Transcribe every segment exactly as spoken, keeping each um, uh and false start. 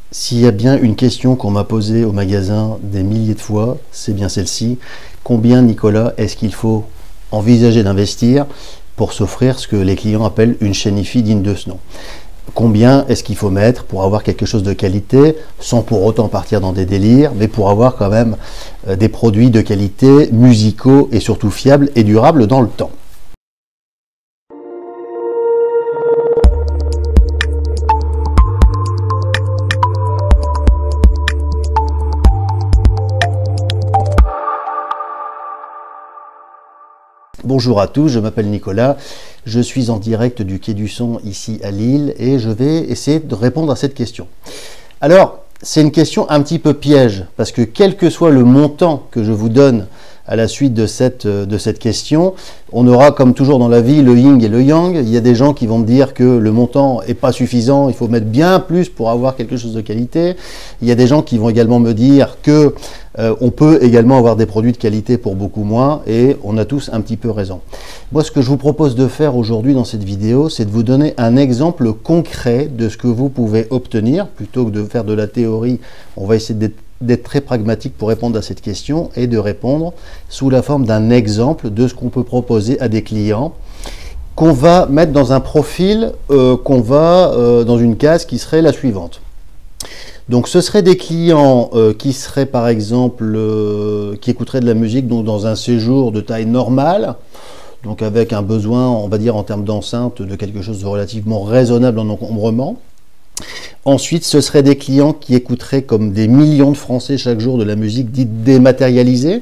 S'il y a bien une question qu'on m'a posée au magasin des milliers de fois, c'est bien celle-ci. Combien, Nicolas, est-ce qu'il faut envisager d'investir pour s'offrir ce que les clients appellent une chaîne hi-fi digne de ce nom? Combien est-ce qu'il faut mettre pour avoir quelque chose de qualité, sans pour autant partir dans des délires, mais pour avoir quand même des produits de qualité, musicaux et surtout fiables et durables dans le temps? Bonjour à tous, je m'appelle Nicolas, je suis en direct du Quai du Son ici à Lille et je vais essayer de répondre à cette question. Alors, c'est une question un petit peu piège parce que quel que soit le montant que je vous donne à la suite de cette, de cette question, on aura comme toujours dans la vie le yin et le yang. Il y a des gens qui vont me dire que le montant n'est pas suffisant, il faut mettre bien plus pour avoir quelque chose de qualité. Il y a des gens qui vont également me dire que euh, on peut également avoir des produits de qualité pour beaucoup moins et on a tous un petit peu raison. Moi, ce que je vous propose de faire aujourd'hui dans cette vidéo, c'est de vous donner un exemple concret de ce que vous pouvez obtenir. Plutôt que de faire de la théorie, on va essayer d'être d'être très pragmatique pour répondre à cette question et de répondre sous la forme d'un exemple de ce qu'on peut proposer à des clients qu'on va mettre dans un profil, euh, qu'on va euh, dans une case qui serait la suivante. Donc ce seraient des clients euh, qui seraient par exemple, euh, qui écouteraient de la musique donc dans un séjour de taille normale, donc avec un besoin, on va dire en termes d'enceinte, de quelque chose de relativement raisonnable en encombrement. Ensuite, ce seraient des clients qui écouteraient comme des millions de Français chaque jour de la musique dite dématérialisée,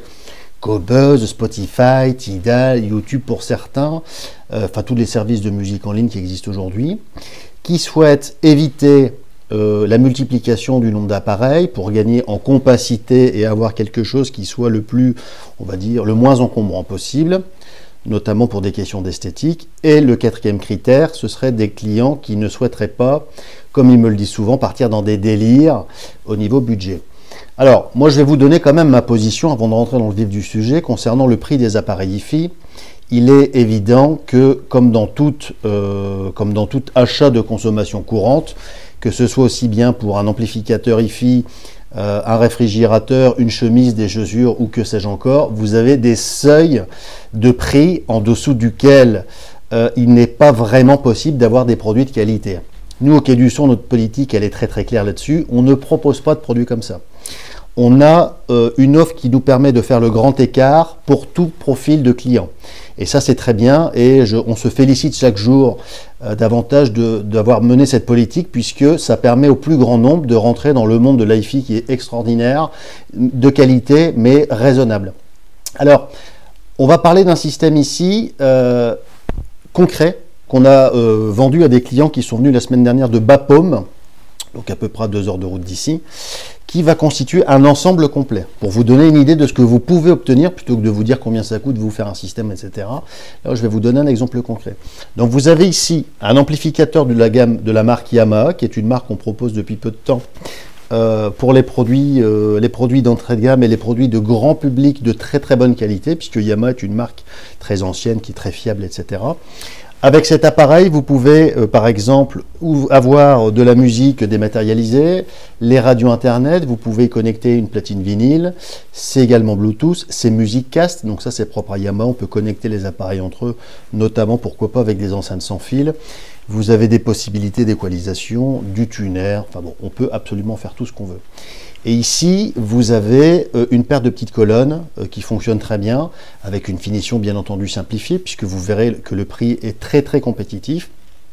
Qobuz, Spotify, Tidal, YouTube pour certains, euh, enfin tous les services de musique en ligne qui existent aujourd'hui, qui souhaitent éviter euh, la multiplication du nombre d'appareils pour gagner en compacité et avoir quelque chose qui soit le plus, on va dire, le moins encombrant possible, notamment pour des questions d'esthétique. Et le quatrième critère, ce serait des clients qui ne souhaiteraient pas, comme ils me le disent souvent, partir dans des délires au niveau budget. Alors, moi je vais vous donner quand même ma position avant de rentrer dans le vif du sujet concernant le prix des appareils hi-fi. Il est évident que, comme dans, toute, euh, comme dans tout achat de consommation courante, que ce soit aussi bien pour un amplificateur hi-fi, euh, un réfrigérateur, une chemise, des chaussures ou que sais-je encore, vous avez des seuils de prix en dessous duquel euh, il n'est pas vraiment possible d'avoir des produits de qualité. Nous, au Quai du Son, notre politique, elle est très très claire là-dessus. On ne propose pas de produits comme ça. On a euh, une offre qui nous permet de faire le grand écart pour tout profil de client. Et ça, c'est très bien. Et je, on se félicite chaque jour euh, davantage d'avoir mené cette politique puisque ça permet au plus grand nombre de rentrer dans le monde de l'hi-fi qui est extraordinaire, de qualité, mais raisonnable. Alors, on va parler d'un système ici euh, concret qu'on a euh, vendu à des clients qui sont venus la semaine dernière de Bapaume, donc à peu près à deux heures de route d'ici, qui va constituer un ensemble complet. Pour vous donner une idée de ce que vous pouvez obtenir, plutôt que de vous dire combien ça coûte de vous faire un système, et cetera. Là, je vais vous donner un exemple concret. Donc vous avez ici un amplificateur de la gamme de la marque Yamaha, qui est une marque qu'on propose depuis peu de temps, Euh, pour les produits, euh, les produits d'entrée de gamme et les produits de grand public de très très bonne qualité, puisque Yamaha est une marque très ancienne, qui est très fiable, et cetera. Avec cet appareil, vous pouvez euh, par exemple avoir de la musique dématérialisée, les radios internet, vous pouvez connecter une platine vinyle, c'est également Bluetooth, c'est MusicCast, donc ça c'est propre à Yamaha, on peut connecter les appareils entre eux, notamment pourquoi pas avec des enceintes sans fil. Vous avez des possibilités d'équalisation, du tuner, enfin bon, on peut absolument faire tout ce qu'on veut. Et ici, vous avez euh, une paire de petites colonnes euh, qui fonctionnent très bien, avec une finition bien entendu simplifiée, puisque vous verrez que le prix est très très compétitif,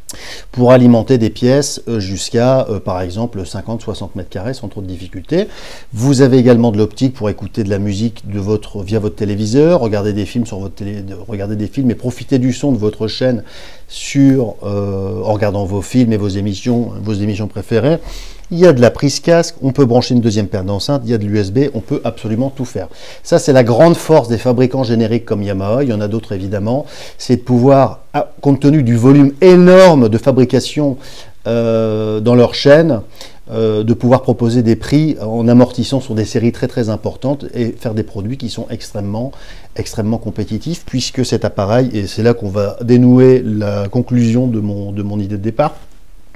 pour alimenter des pièces euh, jusqu'à, euh, par exemple, cinquante à soixante mètres carrés sans trop de difficultés. Vous avez également de l'optique pour écouter de la musique de votre, via votre téléviseur, regarder des films sur votre télé, de, regarder des films et profiter du son de votre chaîne sur, euh, en regardant vos films et vos émissions, vos émissions préférées. Il y a de la prise casque, on peut brancher une deuxième paire d'enceintes, il y a de l'U S B, on peut absolument tout faire. Ça, c'est la grande force des fabricants génériques comme Yamaha, il y en a d'autres évidemment, c'est de pouvoir, compte tenu du volume énorme de fabrication euh, dans leur chaîne, euh, de pouvoir proposer des prix en amortissant sur des séries très très importantes et faire des produits qui sont extrêmement, extrêmement compétitifs, puisque cet appareil, et c'est là qu'on va dénouer la conclusion de mon, de mon idée de départ,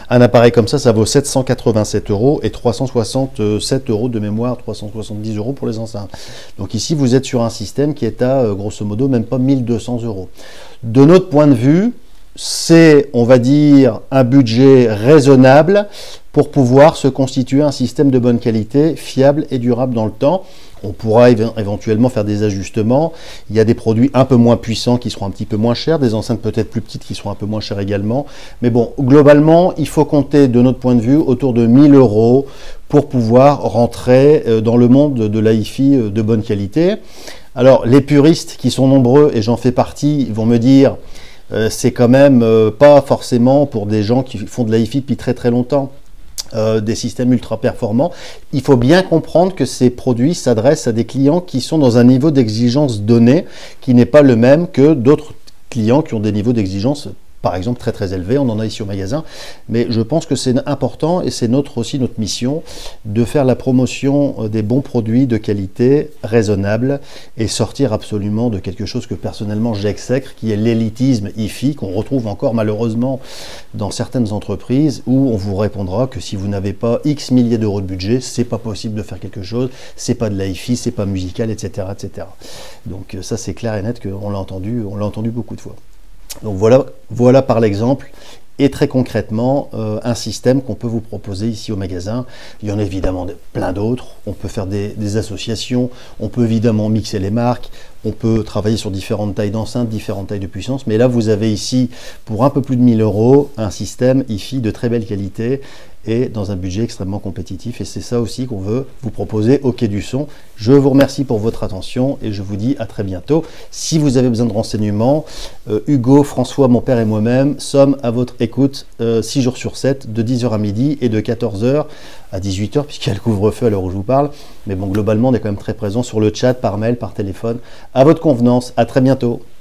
Un appareil comme ça, ça vaut sept cent quatre-vingt-sept euros et trois cent soixante-sept euros de mémoire, trois cent soixante-dix euros pour les enceintes. Donc ici, vous êtes sur un système qui est à, grosso modo, même pas mille deux cents euros. De notre point de vue, c'est, on va dire, un budget raisonnable pour pouvoir se constituer un système de bonne qualité, fiable et durable dans le temps. On pourra éventuellement faire des ajustements. Il y a des produits un peu moins puissants qui seront un petit peu moins chers, des enceintes peut-être plus petites qui seront un peu moins chères également. Mais bon, globalement, il faut compter, de notre point de vue, autour de mille euros pour pouvoir rentrer dans le monde de la hi-fi de bonne qualité. Alors, les puristes qui sont nombreux, et j'en fais partie, vont me dire euh, c'est quand même euh, pas forcément pour des gens qui font de la hi-fi depuis très très longtemps. Euh, des systèmes ultra performants. Il faut bien comprendre que ces produits s'adressent à des clients qui sont dans un niveau d'exigence donné qui n'est pas le même que d'autres clients qui ont des niveaux d'exigence par exemple très très élevés. On en a ici au magasin, mais je pense que c'est important et c'est notre aussi notre mission de faire la promotion des bons produits de qualité raisonnable et sortir absolument de quelque chose que personnellement j'exècre, qui est l'élitisme hi-fi qu'on retrouve encore malheureusement dans certaines entreprises où on vous répondra que si vous n'avez pas X milliers d'euros de budget, c'est pas possible de faire quelque chose, c'est pas de la hi-fi, c'est pas musical, et cetera, et cetera. Donc ça c'est clair et net qu'on l'a entendu, on l'a entendu beaucoup de fois. Donc voilà, voilà par l'exemple et très concrètement euh, un système qu'on peut vous proposer ici au magasin. Il y en a évidemment plein d'autres. On peut faire des, des associations, on peut évidemment mixer les marques, on peut travailler sur différentes tailles d'enceintes, différentes tailles de puissance. Mais là, vous avez ici, pour un peu plus de mille euros, un système hi-fi de très belle qualité et dans un budget extrêmement compétitif. Et c'est ça aussi qu'on veut vous proposer au Quai du Son. Je vous remercie pour votre attention et je vous dis à très bientôt. Si vous avez besoin de renseignements, euh, Hugo, François, mon père et moi-même sommes à votre écoute euh, six jours sur sept, de dix heures à midi et de quatorze heures à dix-huit heures, puisqu'il y a le couvre-feu à l'heure où je vous parle. Mais bon, globalement, on est quand même très présent sur le chat, par mail, par téléphone, à votre convenance. À très bientôt.